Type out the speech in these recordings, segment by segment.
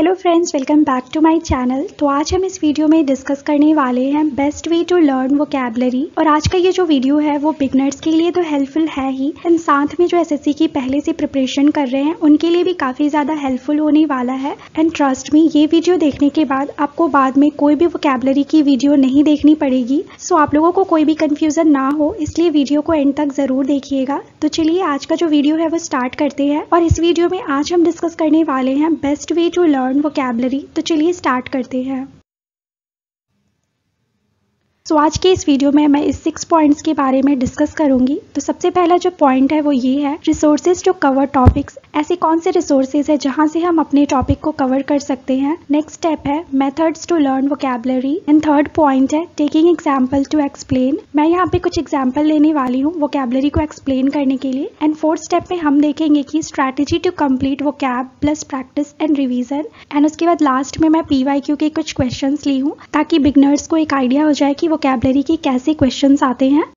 Hello friends, welcome back to my channel. तो आज हम इस वीडियो में डिस्कस करने वाले हैं best way to learn vocabulary. और आज का ये जो वीडियो है वो बिगनर्स के लिए तो हेल्पफुल है ही, एंड साथ में जो एसएससी की पहले से प्रिपरेशन कर रहे हैं उनके लिए भी काफ़ी ज़्यादा हेल्पफुल होने वाला है। एंड ट्रस्ट मी, ये वीडियो देखने के बाद आपको बाद में कोई भी वोकैबुलरी की वीडियो नहीं देखनी पड़ेगी। सो आप लोगों को कोई भी कन्फ्यूज़न ना हो, इसलिए वीडियो को एंड तक ज़रूर देखिएगा। तो चलिए आज का जो वीडियो है वो स्टार्ट करते हैं। और इस वीडियो में आज हम डिस्कस करने वाले हैं best way to learn vocabulary. तो चलिए स्टार्ट करते हैं। तो आज के इस वीडियो में मैं इस 6 पॉइंट्स के बारे में डिस्कस करूंगी। तो सबसे पहला जो पॉइंट है वो ये है, रिसोर्सेज टू कवर टॉपिक्स। ऐसे कौन से रिसोर्सेज है जहां से हम अपने टॉपिक को कवर कर सकते हैं। नेक्स्ट स्टेप है methods to learn vocabulary. And third point है टेकिंग एग्जाम्पल टू एक्सप्लेन। मैं यहाँ पे कुछ एग्जाम्पल लेने वाली हूँ वोकैबुलरी को एक्सप्लेन करने के लिए। एंड फोर्थ स्टेप में हम देखेंगे कि strategy to complete vocab plus practice and revision. And उसके बाद लास्ट में मैं PYQ के कुछ क्वेश्चंस ली हूँ ताकि बिगनर्स को एक आइडिया हो जाए कि वोकैबुलरी के कैसे क्वेश्चंस आते हैं।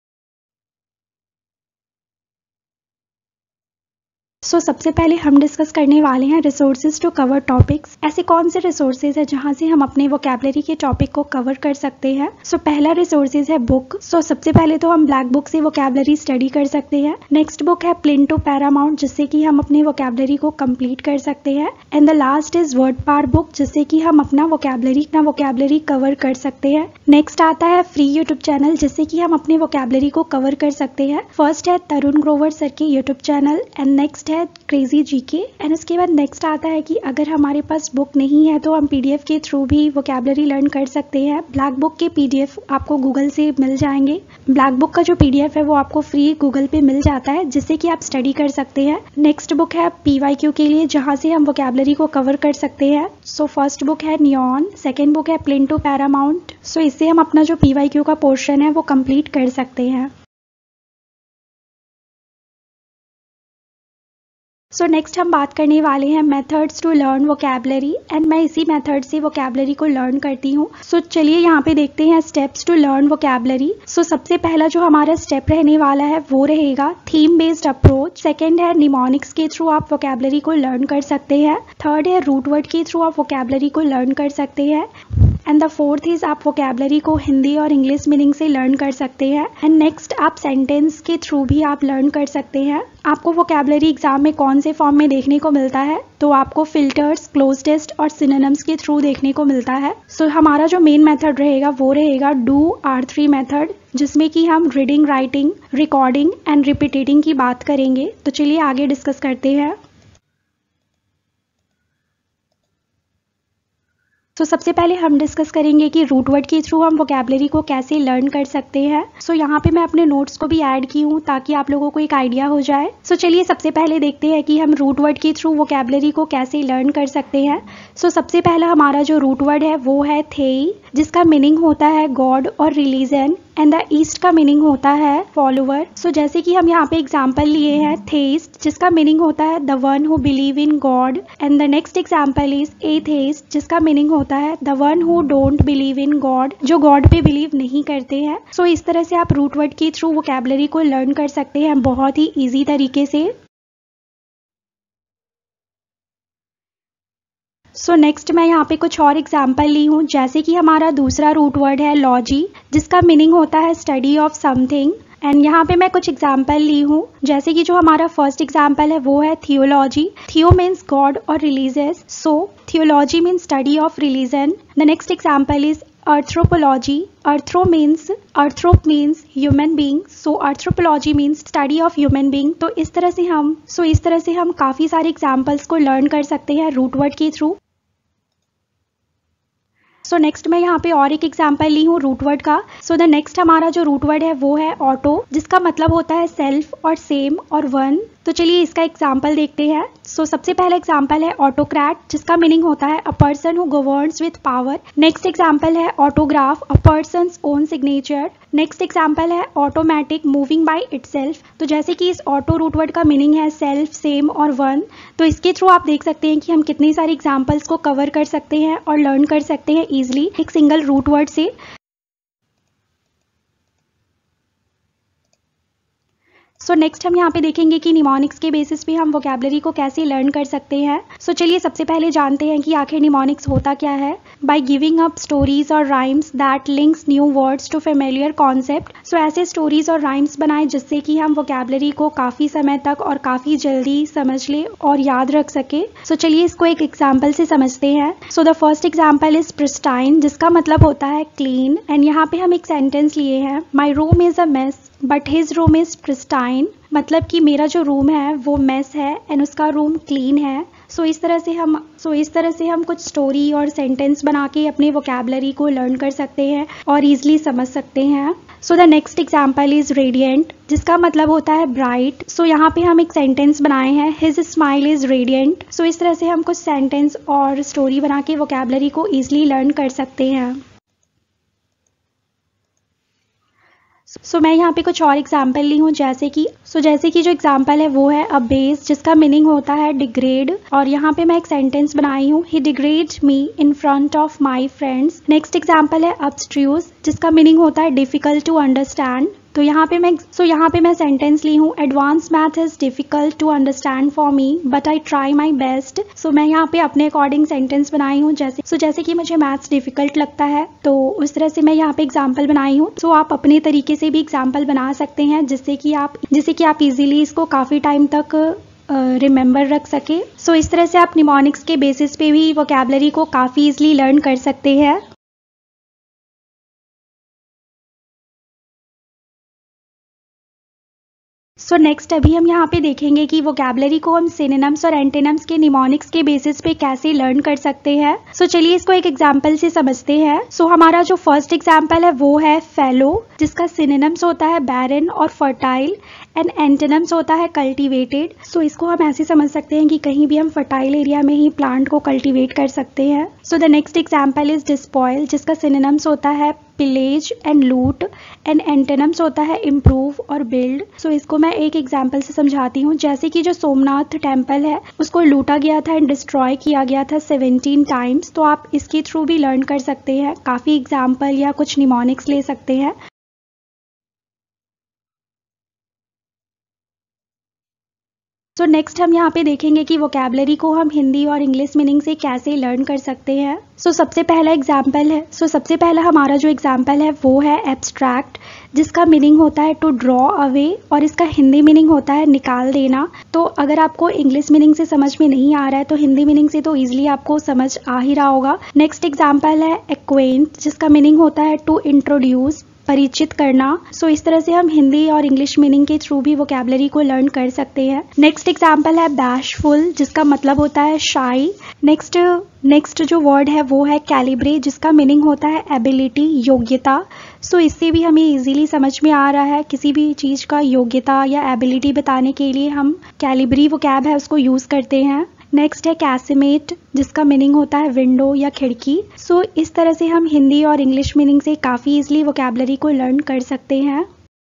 सबसे पहले हम डिस्कस करने वाले हैं रिसोर्सेज टू कवर टॉपिक्स। ऐसे कौन से रिसोर्सेज है जहां से हम अपने वोकैबुलरी के टॉपिक को कवर कर सकते हैं। पहला रिसोर्सेज है बुक। सबसे पहले तो हम ब्लैक बुक से वोकैबुलरी स्टडी कर सकते हैं। नेक्स्ट बुक है प्लिंटो पैरामाउंट, जिससे कि हम अपने वोकैबुलरी को कंप्लीट कर सकते हैं। And the last is word power book, जिससे कि हम अपना वोकैबुलरी कवर कर सकते हैं। नेक्स्ट आता है फ्री यूट्यूब चैनल, जिससे कि हम अपने वोकैबुलरी को कवर कर सकते हैं। फर्स्ट है तरुण ग्रोवर सर के यूट्यूब चैनल। एंड नेक्स्ट है क्रेजी जीके। एंड उसके बाद नेक्स्ट आता है कि अगर हमारे पास बुक नहीं है तो हम PDF के थ्रू भी वोकैबुलरी लर्न कर सकते हैं। ब्लैक बुक के PDF आपको गूगल से मिल जाएंगे। ब्लैक बुक का जो PDF है वो आपको फ्री गूगल पे मिल जाता है, जिससे कि आप स्टडी कर सकते हैं। नेक्स्ट बुक है PYQ के लिए, जहां से हम वोकैबुलरी को कवर कर सकते हैं। फर्स्ट बुक है नियॉन, सेकेंड बुक है प्लिंटो पैरामाउंट। इससे हम अपना जो PYQ का पोर्शन है वो कंप्लीट कर सकते हैं। नेक्स्ट हम बात करने वाले हैं methods to learn vocabulary. And मैं इसी मेथड से वोकैबुलरी को लर्न करती हूँ। चलिए यहाँ पे देखते हैं स्टेप्स टू लर्न वोकैबुलरी। सबसे पहला जो हमारा स्टेप रहने वाला है वो रहेगा थीम बेस्ड अप्रोच। सेकंड है निमोनिक्स के थ्रू आप वोकैबुलरी को लर्न कर सकते हैं। थर्ड है रूट वर्ड के थ्रू आप वोकैबुलरी को लर्न कर सकते हैं। एंड द फोर्थ इज आप वोकैबुलरी को हिंदी और इंग्लिश मीनिंग से लर्न कर सकते हैं। एंड नेक्स्ट आप सेंटेंस के थ्रू भी आप लर्न कर सकते हैं। आपको वोकैबुलरी एग्जाम में कौन से फॉर्म में देखने को मिलता है, तो आपको फिल्टर्स, क्लोज टेस्ट और सिनोनिम्स के थ्रू देखने को मिलता है। हमारा जो मेन मेथड रहेगा वो रहेगा डू R3 मेथड, जिसमें कि हम reading, writing, recording and repeating की बात करेंगे। तो चलिए आगे डिस्कस करते हैं। सबसे पहले हम डिस्कस करेंगे कि रूट वर्ड के थ्रू हम वोकैबुलरी को कैसे लर्न कर सकते हैं। यहाँ पे मैं अपने नोट्स को भी ऐड की हूँ ताकि आप लोगों को एक आइडिया हो जाए। चलिए सबसे पहले देखते हैं कि हम रूट वर्ड के थ्रू वोकैबुलरी को कैसे लर्न कर सकते हैं। सबसे पहला हमारा जो रूट वर्ड है वो है थेई, जिसका मीनिंग होता है गॉड और रिलीजन। एंड द ईस्ट का मीनिंग होता है फॉलोवर। जैसे कि हम यहाँ पे एग्जाम्पल लिए हैं थेइस्ट, जिसका मीनिंग होता है the one who believe in god. And the next example is atheist, जिसका मीनिंग होता है the one who don't believe in god, जो गॉड पे बिलीव नहीं करते हैं। इस तरह से आप रूट वर्ड के थ्रू वोकैबुलरी को लर्न कर सकते हैं बहुत ही ईजी तरीके से। नेक्स्ट मैं यहाँ पे कुछ और एग्जाम्पल ली हूँ। जैसे कि हमारा दूसरा रूट वर्ड है लॉजी, जिसका मीनिंग होता है स्टडी ऑफ समथिंग। एंड यहाँ पे मैं कुछ एग्जाम्पल ली हूँ। जैसे कि जो हमारा फर्स्ट एग्जाम्पल है वो है थियोलॉजी। थियो मीन्स गॉड और religious, theology means study of religion. The next example is anthropology. Anthrope means human being, so anthropology means study of human being। तो इस तरह से हम काफी सारे एग्जाम्पल्स को लर्न कर सकते हैं रूट वर्ड के थ्रू। नेक्स्ट मैं यहाँ पे और एक एग्जाम्पल ली हूँ रूट वर्ड का। द नेक्स्ट हमारा जो रूट वर्ड है वो है ऑटो, जिसका मतलब होता है सेल्फ और सेम और वन। तो चलिए इसका एग्जाम्पल देखते हैं। सबसे पहला एग्जाम्पल है ऑटोक्रेट, जिसका मीनिंग होता है a person who governs with power. Next example है autograph, a person's own signature. Next example है ऑटोमेटिक, मूविंग बाय इटसेल्फ। तो जैसे कि इस ऑटो रूट वर्ड का मीनिंग है सेल्फ, सेम और वन। तो इसके थ्रू आप देख सकते हैं कि हम कितने सारे एग्जाम्पल्स को कवर कर सकते हैं और लर्न कर सकते हैं ईजिली एक सिंगल रूट वर्ड से। सो नेक्स्ट हम यहाँ पे देखेंगे कि निमोनिक्स के बेसिस पे हम वोकैबुलरी को कैसे लर्न कर सकते हैं। सो चलिए सबसे पहले जानते हैं कि आखिर निमोनिक्स होता क्या है। बाय गिविंग अप स्टोरीज और rhymes that links new words to familiar concept. So ऐसे स्टोरीज और राइम्स बनाएं जिससे कि हम वोकैबुलरी को काफ़ी समय तक और काफ़ी जल्दी समझ ले और याद रख सके। सो चलिए इसको एक एग्जाम्पल से समझते हैं। So the first example is pristine, जिसका मतलब होता है क्लीन। एंड यहाँ पे हम एक सेंटेंस लिए हैं, my room is a mess but his room is pristine. मतलब कि मेरा जो रूम है वो मेस है एंड उसका रूम क्लीन है। सो इस तरह से हम कुछ स्टोरी और सेंटेंस बना के अपने वोकैबुलरी को लर्न कर सकते हैं और ईजिली समझ सकते हैं। So the next example is radiant, जिसका मतलब होता है ब्राइट। सो यहाँ पे हम एक सेंटेंस बनाए हैं, his smile is radiant. So इस तरह से हम कुछ सेंटेंस और स्टोरी बना के वोकैबुलरी को ईजिली लर्न कर सकते हैं। सो मैं यहाँ पे कुछ और एग्जाम्पल ली हूँ, जैसे कि जो एग्जाम्पल है वो है अ बेस, जिसका मीनिंग होता है डिग्रेड। और यहाँ पे मैं एक सेंटेंस बनाई हूँ, he degrade me in front of my friends. Next example है अब्स्ट्रूज, जिसका मीनिंग होता है डिफिकल्ट टू अंडरस्टैंड। तो यहाँ पे मैं सेंटेंस ली हूँ, advance math is difficult to understand for me but I try my best. So मैं यहाँ पे अपने अकॉर्डिंग सेंटेंस बनाई हूँ, जैसे कि मुझे मैथ्स डिफिकल्ट लगता है, तो उस तरह से मैं यहाँ पे एग्जाम्पल बनाई हूँ। सो आप अपने तरीके से भी एग्जाम्पल बना सकते हैं जिससे कि आप इजीली इसको काफ़ी टाइम तक रिमेंबर रख सके। सो इस तरह से आप निमोनिक्स के बेसिस पे भी वोकैबुलरी को काफ़ी इजीली लर्न कर सकते हैं। सो नेक्स्ट अभी हम यहाँ पे देखेंगे कि वोकैबुलरी को हम सिनोनिम्स और एंटोनिम्स के निमोनिक्स के बेसिस पे कैसे लर्न कर सकते हैं। सो चलिए इसको एक एग्जांपल से समझते हैं। सो हमारा जो फर्स्ट एग्जांपल है वो है फेलो, जिसका सिनोनिम्स होता है बैरन और फर्टाइल एंड एंटोनिम्स होता है कल्टीवेटेड। सो इसको हम ऐसे समझ सकते हैं कि कहीं भी हम फर्टाइल एरिया में ही प्लांट को कल्टीवेट कर सकते हैं। So the next example is despoil, जिसका सिनोनिम्स होता है pillage and loot and antonyms होता है इम्प्रूव और बिल्ड। सो इसको मैं एक एग्जांपल से समझाती हूँ, जैसे कि जो सोमनाथ टेम्पल है उसको लूटा गया था एंड डिस्ट्रॉय किया गया था 17 टाइम्स। तो आप इसके थ्रू भी लर्न कर सकते हैं, काफ़ी एग्जाम्पल या कुछ निमोनिक्स ले सकते हैं। सो नेक्स्ट हम यहाँ पे देखेंगे कि वोकैबुलरी को हम हिंदी और इंग्लिश मीनिंग से कैसे लर्न कर सकते हैं। सो सबसे पहला हमारा जो एग्जाम्पल है वो है एब्स्ट्रैक्ट, जिसका मीनिंग होता है टू ड्रॉ अवे और इसका हिंदी मीनिंग होता है निकाल देना। तो अगर आपको इंग्लिश मीनिंग से समझ में नहीं आ रहा है तो हिंदी मीनिंग से तो ईजिली आपको समझ आ ही रहा होगा। नेक्स्ट एग्जाम्पल है एक्वेंट, जिसका मीनिंग होता है टू इंट्रोड्यूस, परिचित करना। सो इस तरह से हम हिंदी और इंग्लिश मीनिंग के थ्रू भी वोकैबुलरी को लर्न कर सकते हैं। नेक्स्ट एग्जाम्पल है बैशफुल, जिसका मतलब होता है शाई। नेक्स्ट जो वर्ड है वो है कैलिब्रे, जिसका मीनिंग होता है एबिलिटी, योग्यता। सो इससे भी हमें इजीली समझ में आ रहा है किसी भी चीज़ का योग्यता या एबिलिटी बताने के लिए हम कैलिब्री वोकैब है उसको यूज़ करते हैं। नेक्स्ट है कैसिमेट, जिसका मीनिंग होता है विंडो या खिड़की। सो इस तरह से हम हिंदी और इंग्लिश मीनिंग से काफ़ी इजीली वोकैबुलरी को लर्न कर सकते हैं।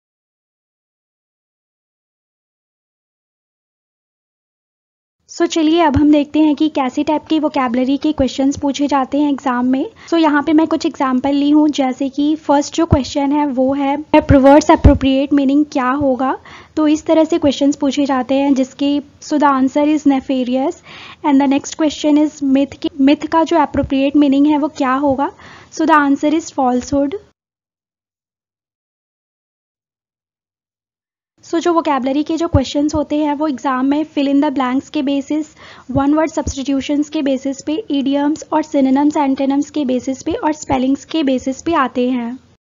सो चलिए अब हम देखते हैं कि कैसे टाइप के वोकैबुलरी के क्वेश्चंस पूछे जाते हैं एग्जाम में। सो यहाँ पे मैं कुछ एग्जांपल ली हूँ, जैसे कि फर्स्ट जो क्वेश्चन है वो है प्रोवर्ड्स एप्रोप्रिएट मीनिंग क्या होगा। तो इस तरह से क्वेश्चंस पूछे जाते हैं जिसके so the answer is nefarious. And the next question is myth का जो एप्रोप्रिएट मीनिंग है वो क्या होगा। So the answer is falsehood. So जो वोकैबुलरी के जो क्वेश्चंस होते हैं वो एग्जाम में फिल इन द ब्लैंक्स के बेसिस, वन वर्ड सब्स्टिट्यूशंस के बेसिस पे, इडियम्स और सिनोनिम्स एंटोनिम्स के बेसिस पे और स्पेलिंग्स के बेसिस पे आते हैं।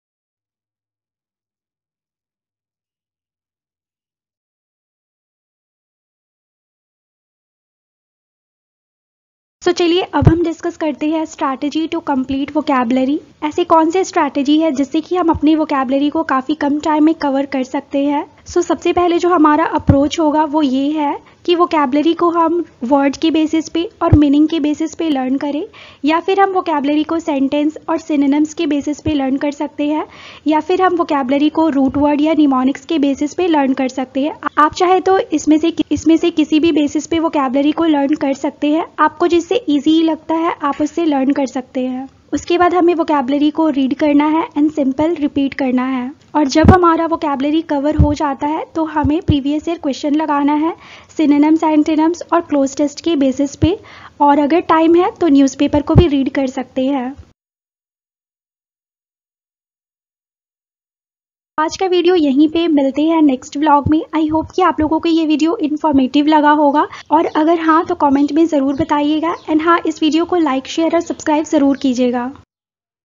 सो चलिए अब हम डिस्कस करते हैं स्ट्रैटेजी टू कंप्लीट वोकैबुलरी। ऐसी कौन सी स्ट्रैटेजी है जिससे कि हम अपनी वोकैबुलरी को काफ़ी कम टाइम में कवर कर सकते हैं। सो सबसे पहले जो हमारा अप्रोच होगा वो ये है कि वोकैबुलरी को हम वर्ड के बेसिस पे और मीनिंग के बेसिस पे लर्न करें, या फिर हम वोकैबुलरी को सेंटेंस और सिनोनिम्स के बेसिस पे लर्न कर सकते हैं, या फिर हम वोकैबुलरी को रूट वर्ड या निमोनिक्स के बेसिस पे लर्न कर सकते हैं। आप चाहे तो इसमें से किसी भी बेसिस पे वोकैबुलरी को लर्न कर सकते हैं। आपको जिससे ईजी लगता है आप उससे लर्न कर सकते हैं। उसके बाद हमें वोकैबलरी को रीड करना है एंड सिंपल रिपीट करना है। और जब हमारा वोकैबलरी कवर हो जाता है तो हमें प्रीवियस ईयर क्वेश्चन लगाना है सिनोनिम्स, एंटोनिम्स और क्लोज टेस्ट के बेसिस पे। और अगर टाइम है तो न्यूज़पेपर को भी रीड कर सकते हैं। आज का वीडियो यहीं पे, मिलते हैं नेक्स्ट व्लॉग में। आई होप कि आप लोगों को ये वीडियो इन्फॉर्मेटिव लगा होगा, और अगर हाँ तो कमेंट में ज़रूर बताइएगा। एंड हाँ, इस वीडियो को लाइक, शेयर और सब्सक्राइब ज़रूर कीजिएगा।